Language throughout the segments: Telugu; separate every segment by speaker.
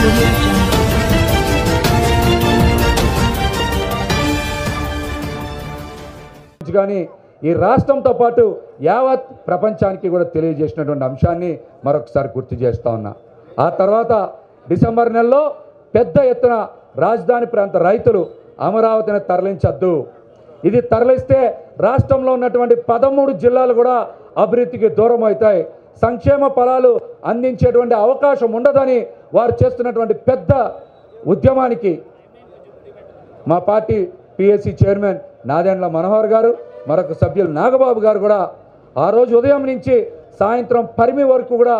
Speaker 1: కానీ ఈ రాష్ట్రంతో పాటు యావత్ ప్రపంచానికి కూడా తెలియజేసినటువంటి అంశాన్ని మరొకసారి గుర్తు చేస్తా ఉన్నా. ఆ తర్వాత డిసెంబర్ నెలలో పెద్ద ఎత్తున రాజధాని ప్రాంత రైతులు అమరావతిని తరలించద్దు, ఇది తరలిస్తే రాష్ట్రంలో ఉన్నటువంటి 13 జిల్లాలు కూడా అభివృద్ధికి దూరం అవుతాయి, సంక్షేమ ఫలాలు అందించేటువంటి అవకాశం ఉండదని వారు చేస్తున్నటువంటి పెద్ద ఉద్యమానికి మా party PSC chairman Nadendla Manohar garu, మరొక సభ్యులు నాగబాబు గారు కూడా ఆ రోజు ఉదయం నుంచి సాయంత్రం పరిమి వరకు కూడా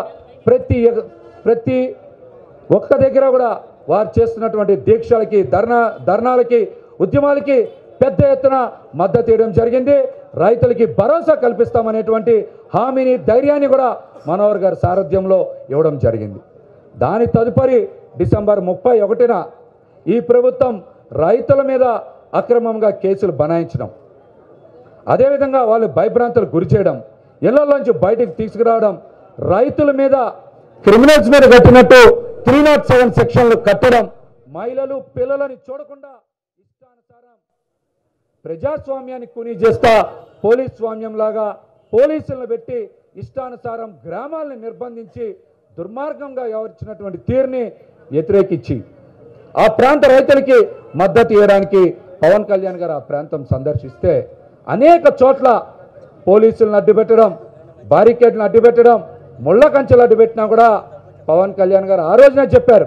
Speaker 1: ప్రతి ఒక్క దగ్గర కూడా వారు చేస్తున్నటువంటి దీక్షలకి ధర్నాలకి ఉద్యమాలకి పెద్ద ఎత్తున మద్దతు ఇవ్వడం జరిగింది. రైతులకి భరోసా కల్పిస్తామనేటువంటి హామీని ధైర్యాన్ని కూడా మనోహర్ గారి సారథ్యంలో ఇవ్వడం జరిగింది. దాని తదుపరి డిసెంబర్ 31న ఈ ప్రభుత్వం రైతుల మీద అక్రమంగా కేసులు బనాయించడం, అదేవిధంగా వాళ్ళు భయభ్రాంతులకు గురి చేయడం, ఇళ్లలోంచి బయటకు తీసుకురావడం, రైతుల మీద క్రిమినల్స్ మీద కట్టినట్టు 307 సెక్షన్లు కట్టడం, మహిళలు పిల్లలని చూడకుండా ఇష్టానుసారం ప్రజాస్వామ్యాన్ని కూనీ చేస్తా పోలీస్ స్వామ్యంలాగా పోలీసులను పెట్టి ఇష్టానుసారం గ్రామాలను నిర్బంధించి దుర్మార్గంగా వ్యవహరించినటువంటి తీరుని వ్యతిరేకించి ఆ ప్రాంత రైతులకి మద్దతు ఇవ్వడానికి పవన్ కళ్యాణ్ గారు ఆ ప్రాంతం సందర్శిస్తే అనేక చోట్ల పోలీసులను అడ్డుపెట్టడం, బారికేడ్లను అడ్డుపెట్టడం, ముళ్ళ కంచెలు అడ్డుపెట్టినా కూడా పవన్ కళ్యాణ్ గారు ఆ రోజునే చెప్పారు,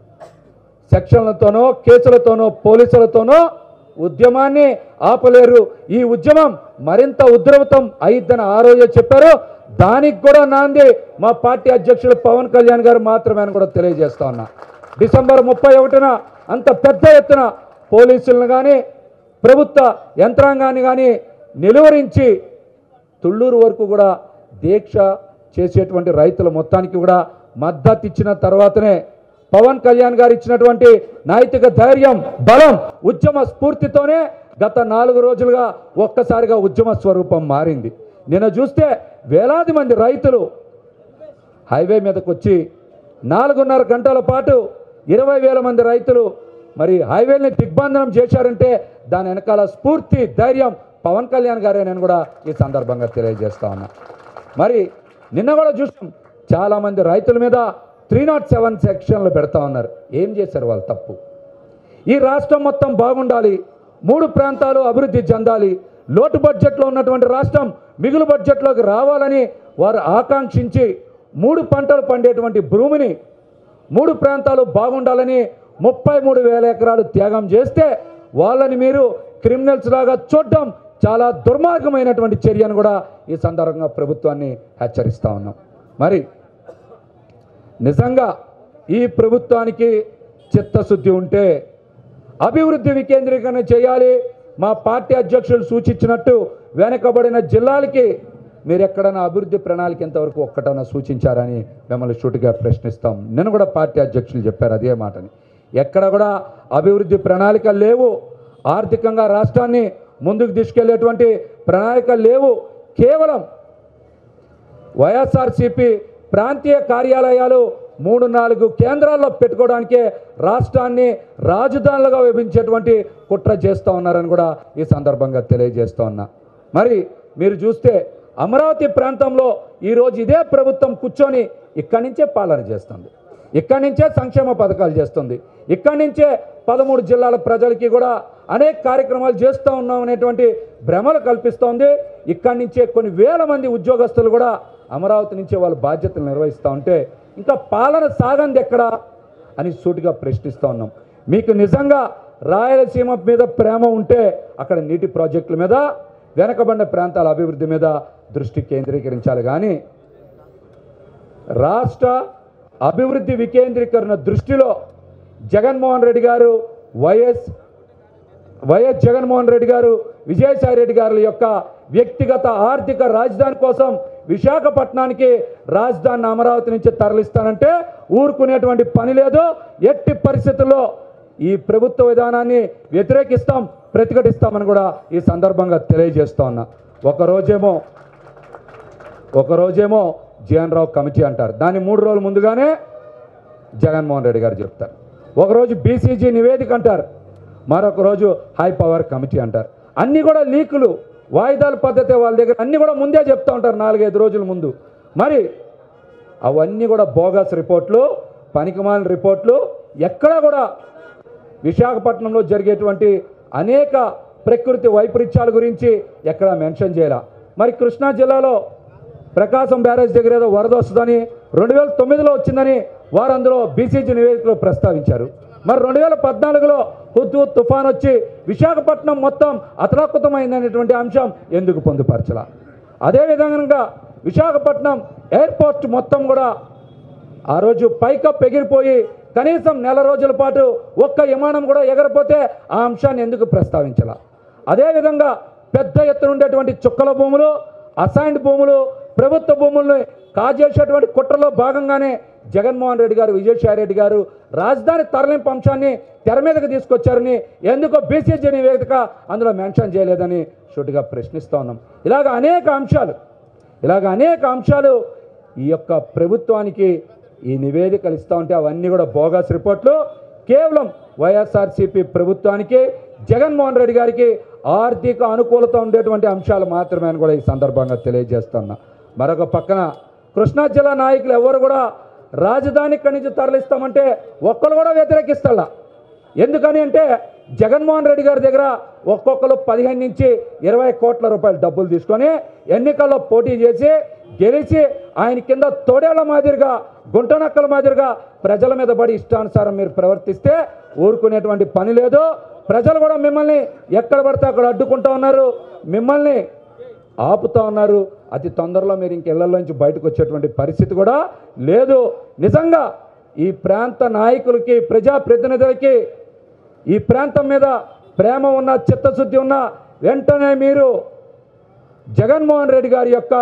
Speaker 1: సెక్షన్లతోనో కేసులతోనో పోలీసులతోనో ఉద్యమాన్ని ఆపలేరు, ఈ ఉద్యమం మరింత ఉధృతం అయిద్దని ఆ రోజే చెప్పారు. దానికి కూడా నాంది మా పార్టీ అధ్యక్షులు పవన్ కళ్యాణ్ గారు మాత్రమే అని కూడా తెలియజేస్తా ఉన్నా. డిసెంబర్ 31న అంత పెద్ద ఎత్తున పోలీసులను కానీ ప్రభుత్వ యంత్రాంగాన్ని కానీ నిలువరించి తుళ్ళూరు వరకు కూడా దీక్ష చేసేటువంటి రైతుల మొత్తానికి కూడా మద్దతు ఇచ్చిన తర్వాతనే పవన్ కళ్యాణ్ గారు ఇచ్చినటువంటి నైతిక ధైర్యం, బలం, ఉద్యమ స్ఫూర్తితోనే గత 4 రోజులుగా ఒక్కసారిగా ఉద్యమ స్వరూపం మారింది. నిన్న చూస్తే వేలాది మంది రైతులు హైవే మీదకు వచ్చి 4.5 గంటల పాటు 20,000 మంది రైతులు మరి హైవేని దిగ్బంధనం చేశారంటే దాని వెనకాల స్ఫూర్తి, ధైర్యం పవన్ కళ్యాణ్ గారే నేను కూడా ఈ సందర్భంగా తెలియజేస్తా ఉన్నా. మరి నిన్న కూడా చూసాం, చాలామంది రైతుల మీద 307 సెక్షన్లు పెడతా ఉన్నారు. ఏం చేశారు వాళ్ళు తప్పు? ఈ రాష్ట్రం మొత్తం బాగుండాలి, 3 ప్రాంతాలు అభివృద్ధి చెందాలి, లోటు బడ్జెట్లో ఉన్నటువంటి రాష్ట్రం మిగులు బడ్జెట్లోకి రావాలని వారు ఆకాంక్షించి 3 పంటలు పండేటువంటి భూమిని 3 ప్రాంతాలు బాగుండాలని 33,000 ఎకరాలు త్యాగం చేస్తే వాళ్ళని మీరు క్రిమినల్స్ లాగా చూడడం చాలా దుర్మార్గమైనటువంటి చర్యను కూడా ఈ సందర్భంగా ప్రభుత్వాన్ని హెచ్చరిస్తూ ఉన్నాం. మరి నిజంగా ఈ ప్రభుత్వానికి చిత్తశుద్ధి ఉంటే అభివృద్ధి వికేంద్రీకరణ చేయాలి. మా పార్టీ అధ్యక్షులు సూచించినట్టు వెనకబడిన జిల్లాలకి మీరు ఎక్కడైనా అభివృద్ధి ప్రణాళిక ఎంతవరకు ఒక్కటైనా సూచించారని మిమ్మల్ని సూటిగా ప్రశ్నిస్తాం. నేను కూడా పార్టీ అధ్యక్షులు చెప్పారు అదే మాటని. ఎక్కడ కూడా అభివృద్ధి ప్రణాళికలు లేవు, ఆర్థికంగా రాష్ట్రాన్ని ముందుకు తీసుకెళ్లేటువంటి ప్రణాళికలు లేవు. కేవలం వైఎస్ఆర్సీపీ ప్రాంతీయ కార్యాలయాలు 3-4 కేంద్రాల్లో పెట్టుకోవడానికే రాష్ట్రాన్ని రాజధానులుగా విభజించేటువంటి కుట్ర చేస్తూ ఉన్నారని కూడా ఈ సందర్భంగా తెలియజేస్తూ ఉన్నా. మరి మీరు చూస్తే అమరావతి ప్రాంతంలో ఈరోజు ఇదే ప్రభుత్వం కూర్చొని ఇక్కడి నుంచే పాలన చేస్తుంది, ఇక్కడి నుంచే సంక్షేమ పథకాలు చేస్తుంది, ఇక్కడి నుంచే 13 జిల్లాల ప్రజలకి కూడా అనేక కార్యక్రమాలు చేస్తూ ఉన్నాం అనేటువంటి భ్రమలు కల్పిస్తోంది. ఇక్కడి నుంచే కొన్ని వేల మంది ఉద్యోగస్తులు కూడా అమరావతి నుంచే వాళ్ళ బాధ్యతలు నిర్వహిస్తూ ఉంటే ఇంకా పాలన సాగంది ఎక్కడా అని సూటిగా ప్రశ్నిస్తూ ఉన్నాం. మీకు నిజంగా రాయలసీమ మీద ప్రేమ ఉంటే అక్కడ నీటి ప్రాజెక్టుల మీద, వెనకబడిన ప్రాంతాల అభివృద్ధి మీద దృష్టి కేంద్రీకరించాలి. కానీ రాష్ట్ర అభివృద్ధి వికేంద్రీకరణ దృష్టిలో జగన్మోహన్ రెడ్డి గారు, వైఎస్ జగన్మోహన్ రెడ్డి గారు, విజయసాయి రెడ్డి గారి యొక్క వ్యక్తిగత ఆర్థిక రాజధాని కోసం విశాఖపట్నానికి రాజధాని అమరావతి నుంచి తరలిస్తానంటే ఊరుకునేటువంటి పని లేదు. ఎట్టి పరిస్థితుల్లో ఈ ప్రభుత్వ విధానాన్ని వ్యతిరేకిస్తాం, ప్రతిఘటిస్తామని కూడా ఈ సందర్భంగా తెలియజేస్తా ఉన్నా. ఒకరోజేమో జీఎన్ రావు కమిటీ అంటారు, దాన్ని 3 రోజుల ముందుగానే జగన్మోహన్ రెడ్డి గారు చెప్తారు. ఒకరోజు బీసీజీ నివేదిక అంటారు, మరొక రోజు హై పవర్ కమిటీ అంటారు. అన్నీ కూడా లీకులు, వాయిదాల పద్ధతి వాళ్ళ దగ్గర అన్నీ కూడా ముందే చెప్తూ ఉంటారు 4-5 రోజుల ముందు. మరి అవన్నీ కూడా బోగస్ రిపోర్ట్లు, పనికిమాలిన రిపోర్ట్లు. ఎక్కడా కూడా విశాఖపట్నంలో జరిగేటువంటి అనేక ప్రకృతి వైపరీత్యాల గురించి ఎక్కడా మెన్షన్ చేయాల. మరి కృష్ణా జిల్లాలో ప్రకాశం బ్యారేజ్ దగ్గర ఏదో వరద వస్తుందని 2009లో వచ్చిందని వారు అందులో బీసీజీ నివేదికలో ప్రస్తావించారు. మరి 2014లో హుద్హుద్ తుఫాన్ వచ్చి విశాఖపట్నం మొత్తం అతలాకుతమైందనేటువంటి అంశం ఎందుకు పొందుపరచలా? అదేవిధంగా విశాఖపట్నం ఎయిర్పోర్ట్ మొత్తం కూడా ఆ రోజు పైకప్పు ఎగిరిపోయి కనీసం నెల రోజుల పాటు ఒక్క విమానం కూడా ఎగరపోతే ఆ అంశాన్ని ఎందుకు ప్రస్తావించాల? అదేవిధంగా పెద్ద ఎత్తున ఉండేటువంటి చుక్కల భూములు, అసైన్డ్ భూములు, ప్రభుత్వ భూములను కాజేసేటువంటి కుట్రలో భాగంగానే జగన్మోహన్ రెడ్డి గారు, విజయసాయి రెడ్డి గారు రాజధాని తరలింపు అంశాన్ని తెర మీదకి తీసుకొచ్చారని ఎందుకో బీసీజీ నివేదిక అందులో మెన్షన్ చేయలేదని సూటిగా ప్రశ్నిస్తూ ఉన్నాం. ఇలాగ అనేక అంశాలు ఈ యొక్క ప్రభుత్వానికి ఈ నివేదికలు ఇస్తూ ఉంటే అవన్నీ కూడా బోగస్ రిపోర్ట్లు. కేవలం వైఎస్ఆర్సీపీ ప్రభుత్వానికి, జగన్మోహన్ రెడ్డి గారికి ఆర్థిక అనుకూలత ఉండేటువంటి అంశాలు మాత్రమే అని కూడా ఈ సందర్భంగా తెలియజేస్తున్నా. మరొక పక్కన కృష్ణా జిల్లా నాయకులు ఎవరు కూడా రాజధాని ఇక్కడి నుంచి తరలిస్తామంటే ఒక్కరు కూడా వ్యతిరేకిస్తారా? ఎందుకని అంటే జగన్మోహన్ రెడ్డి గారి దగ్గర ఒక్కొక్కరు 15 నుంచి 20 కోట్ల రూపాయలు డబ్బులు తీసుకొని ఎన్నికల్లో పోటీ చేసి గెలిచి ఆయన కింద తోడేళ్ల మాదిరిగా, గుంటనక్కల మాదిరిగా ప్రజల మీద పడి ఇష్టానుసారం మీరు ప్రవర్తిస్తే ఊరుకునేటువంటి పని లేదు. ప్రజలు కూడా మిమ్మల్ని ఎక్కడ పడితే అక్కడ అడ్డుకుంటూ ఉన్నారు, మిమ్మల్ని ఆపుతూ ఉన్నారు. అతి తొందరలో మీరు ఇంక ఇళ్లలోంచి బయటకు వచ్చేటువంటి పరిస్థితి కూడా లేదు. నిజంగా ఈ ప్రాంత నాయకులకి, ప్రజాప్రతినిధులకి ఈ ప్రాంతం మీద ప్రేమ ఉన్న, చిత్తశుద్ధి ఉన్న వెంటనే మీరు జగన్మోహన్ రెడ్డి గారి యొక్క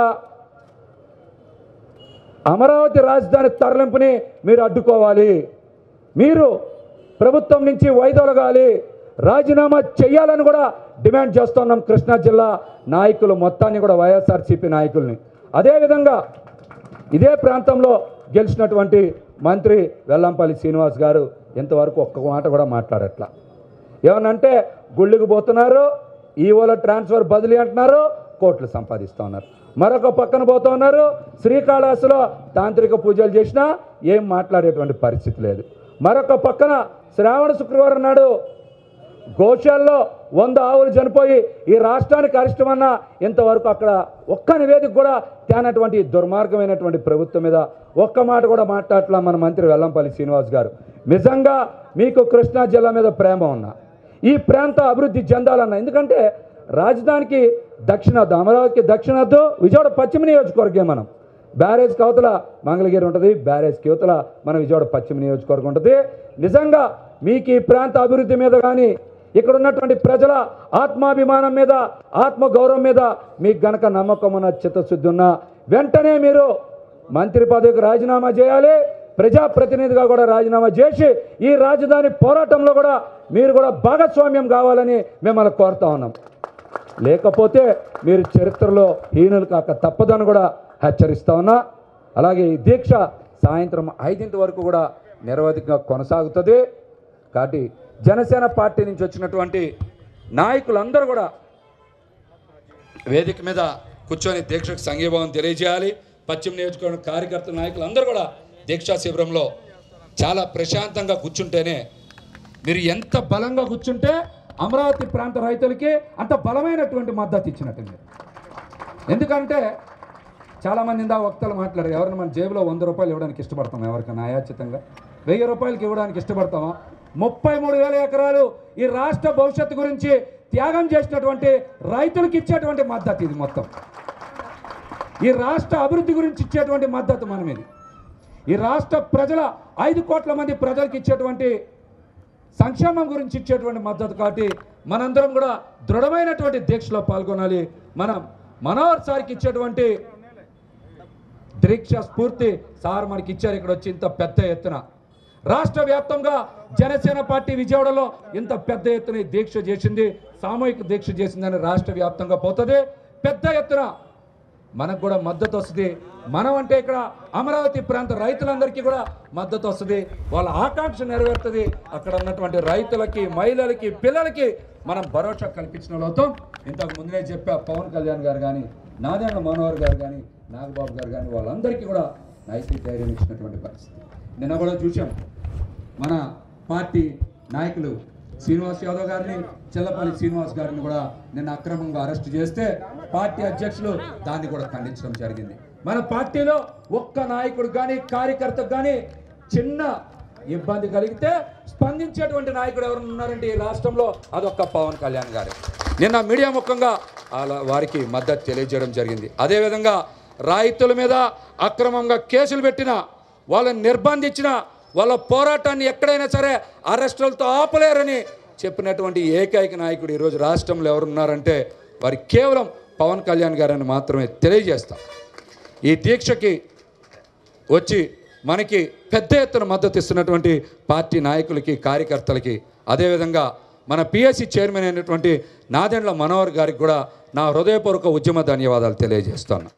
Speaker 1: అమరావతి రాజధాని తరలింపుని మీరు అడ్డుకోవాలి. మీరు ప్రభుత్వం నుంచి వైదొలగాలి, రాజీనామా చేయాలని కూడా డిమాండ్ చేస్తున్నాం కృష్ణా జిల్లా నాయకులు మొత్తాన్ని కూడా, వైఎస్ఆర్సీపీ నాయకుల్ని. అదేవిధంగా ఇదే ప్రాంతంలో గెలిచినటువంటి మంత్రి వెల్లంపల్లి శ్రీనివాస్ గారు ఇంతవరకు ఒక్క మాట కూడా మాట్లాడట్లా. ఏమనంటే గుళ్ళకి పోతున్నారు, ఈవోల ట్రాన్స్ఫర్ బదిలీ అంటున్నారు, కోట్లు సంపాదిస్తూ ఉన్నారు. మరొక పక్కన పోతూ ఉన్నారు, శ్రీకాళహస్తిలో తాంత్రిక పూజలు చేసినా ఏం మాట్లాడేటువంటి పరిస్థితి లేదు. మరొక పక్కన శ్రావణ శుక్రవారం నాడు గోశాల్లో 100 ఆవులు చనిపోయి ఈ రాష్ట్రానికి అరిష్టమన్న ఇంతవరకు అక్కడ ఒక్క నివేదిక కూడా తేనటువంటి దుర్మార్గమైనటువంటి ప్రభుత్వం మీద ఒక్క మాట కూడా మాట్లాడట్లా మన మంత్రి వెల్లంపల్లి శ్రీనివాస్ గారు. నిజంగా మీకు కృష్ణా జిల్లా మీద ప్రేమ ఉన్నా, ఈ ప్రాంత అభివృద్ధి చెందాలన్నా, ఎందుకంటే రాజధానికి దక్షిణార్థం, అమరావతికి దక్షిణార్థం విజయవాడ పశ్చిమ నియోజకవర్గం. మనం బ్యారేజ్ కవతల మంగళగిరి ఉంటుంది, బ్యారేజ్ యువతల మన విజయవాడ పశ్చిమ నియోజకవర్గం ఉంటుంది. నిజంగా మీకు ఈ ప్రాంత అభివృద్ధి మీద కానీ, ఇక్కడ ఉన్నటువంటి ప్రజల ఆత్మాభిమానం మీద, ఆత్మగౌరవం మీద మీకు గనక నమ్మకం ఉన్న, చిత్తశుద్ధి ఉన్న వెంటనే మీరు మంత్రి పదవికి రాజీనామా చేయాలి. ప్రజాప్రతినిధిగా కూడా రాజీనామా చేసి ఈ రాజధాని పోరాటంలో కూడా మీరు కూడా భాగస్వామ్యం కావాలని మిమ్మల్ని కోరుతా ఉన్నాం. లేకపోతే మీరు చరిత్రలో హీనులు కాక తప్పదని కూడా హెచ్చరిస్తా ఉన్నా. అలాగే ఈ దీక్ష సాయంత్రం 5 వరకు కూడా నిరవధికంగా కొనసాగుతుంది. కాబట్టి జనసేన పార్టీ నుంచి వచ్చినటువంటి నాయకులందరూ కూడా వేదిక మీద కూర్చొని దీక్షకు సంఘీభావం తెలియజేయాలి. పశ్చిమ నియోజకవర్గం కార్యకర్తల నాయకులందరూ కూడా దీక్షా శిబిరంలో చాలా ప్రశాంతంగా కూర్చుంటేనే, మీరు ఎంత బలంగా కూర్చుంటే అమరావతి ప్రాంత రైతులకి అంత బలమైనటువంటి మద్దతు ఇచ్చినట్టు. ఎందుకంటే చాలామంది ఇందా వక్తలు మాట్లాడారు, ఎవరిని మన జేబులో 100 రూపాయలు ఇవ్వడానికి ఇష్టపడతాం, ఎవరికైనా అయాచితంగా 1000 రూపాయలకి ఇవ్వడానికి ఇష్టపడతామా? 33,000 ఎకరాలు ఈ రాష్ట్ర భవిష్యత్తు గురించి త్యాగం చేసినటువంటి రైతులకు ఇచ్చేటువంటి మద్దతు ఇది. మొత్తం ఈ రాష్ట్ర అభివృద్ధి గురించి ఇచ్చేటువంటి మద్దతు మనం ఇది. ఈ రాష్ట్ర ప్రజల 5 కోట్ల మంది ప్రజలకు ఇచ్చేటువంటి సంక్షేమం గురించి ఇచ్చేటువంటి మద్దతు. కాబట్టి మనందరం కూడా దృఢమైనటువంటి దీక్షలో పాల్గొనాలి. మనం మనోహర్ సార్కి ఇచ్చేటువంటి దీక్ష స్ఫూర్తి సార్ మనకి ఇచ్చారు. ఇక్కడ వచ్చి ఇంత పెద్ద ఎత్తున రాష్ట్ర వ్యాప్తంగా జనసేన పార్టీ విజయవాడలో ఇంత పెద్ద ఎత్తున దీక్ష చేసింది, సామూహిక దీక్ష చేసిందని రాష్ట్ర వ్యాప్తంగా పోతుంది. పెద్ద ఎత్తున మనకు కూడా మద్దతు వస్తుంది. మనం అంటే ఇక్కడ అమరావతి ప్రాంత రైతులందరికీ కూడా మద్దతు వస్తుంది, వాళ్ళ ఆకాంక్ష నెరవేరుతుంది. అక్కడ ఉన్నటువంటి రైతులకి, మహిళలకి, పిల్లలకి మనం భరోసా కల్పించిన వాళ్ళతో ఇంతకు ముందే చెప్పా, పవన్ కళ్యాణ్ గారు కానీ, నాదెండ్ల మనోహర్ గారు కానీ, నాగబాబు గారు కానీ వాళ్ళందరికీ కూడా నైతిక ధైర్యం ఇచ్చినటువంటి పరిస్థితి. నిన్న కూడా చూసాం, మన పార్టీ నాయకులు శ్రీనివాస్ యాదవ్ గారిని, చెల్లపల్లి శ్రీనివాస్ గారిని కూడా నిన్న అక్రమంగా అరెస్ట్ చేస్తే పార్టీ అధ్యక్షులు దాన్ని కూడా ఖండించడం జరిగింది. మన పార్టీలో ఒక్క నాయకుడు కానీ, కార్యకర్తకు కానీ చిన్న ఇబ్బంది కలిగితే స్పందించేటువంటి నాయకుడు ఎవరు ఉన్నారంటే ఈ రాష్ట్రంలో అదొక్క పవన్ కళ్యాణ్ గారు. నిన్న మీడియా ముఖంగా వారికి మద్దతు తెలియజేయడం జరిగింది. అదేవిధంగా రైతుల మీద అక్రమంగా కేసులు పెట్టిన, వాళ్ళని నిర్బంధించిన, వాళ్ళ పోరాటాన్ని ఎక్కడైనా సరే అరెస్టులతో ఆపలేరని చెప్పినటువంటి ఏకైక నాయకుడు ఈరోజు రాష్ట్రంలో ఎవరున్నారంటే వారి కేవలం పవన్ కళ్యాణ్ గారని మాత్రమే తెలియజేస్తాం. ఈ దీక్షకి వచ్చి మనకి పెద్ద ఎత్తున మద్దతు ఇస్తున్నటువంటి పార్టీ నాయకులకి, కార్యకర్తలకి, అదేవిధంగా మన పిఎస్సి చైర్మన్ అయినటువంటి నాదెండ్ల మనోహర్ గారికి కూడా నా హృదయపూర్వక ఉద్యమ ధన్యవాదాలు తెలియజేస్తాను.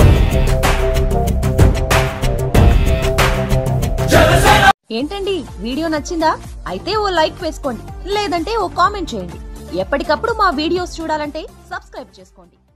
Speaker 2: ఏంటండి, వీడియో నచ్చిందా? అయితే ఓ లైక్ వేసుకోండి, లేదంటే ఓ కామెంట్ చేయండి. ఎప్పటికప్పుడు మా వీడియోస్ చూడాలంటే సబ్స్క్రైబ్ చేసుకోండి.